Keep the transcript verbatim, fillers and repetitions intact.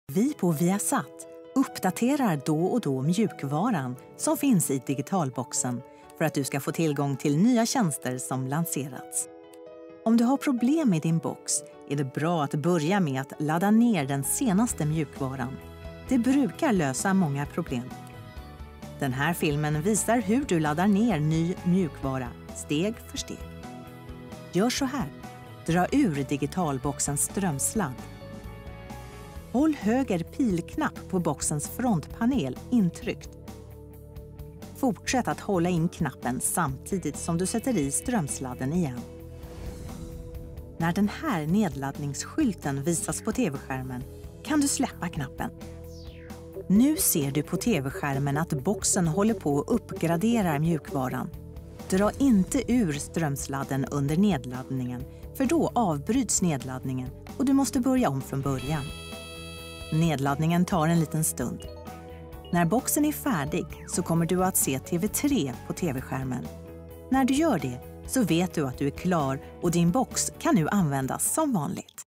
Vi på Viasat uppdaterar då och då mjukvaran som finns i digitalboxen för att du ska få tillgång till nya tjänster som lanserats. Om du har problem med din box är det bra att börja med att ladda ner den senaste mjukvaran. Det brukar lösa många problem. Den här filmen visar hur du laddar ner ny mjukvara steg för steg. Gör så här. Dra ur digitalboxens strömsladd. Håll höger pilknapp på boxens frontpanel intryckt. Fortsätt att hålla in knappen samtidigt som du sätter i strömsladden igen. När den här nedladdningsskylten visas på tv-skärmen kan du släppa knappen. Nu ser du på tv-skärmen att boxen håller på att uppgradera mjukvaran. Dra inte ur strömsladden under nedladdningen, för då avbryts nedladdningen och du måste börja om från början. Nedladdningen tar en liten stund. När boxen är färdig så kommer du att se T V tre på tv-skärmen. När du gör det så vet du att du är klar och din box kan nu användas som vanligt.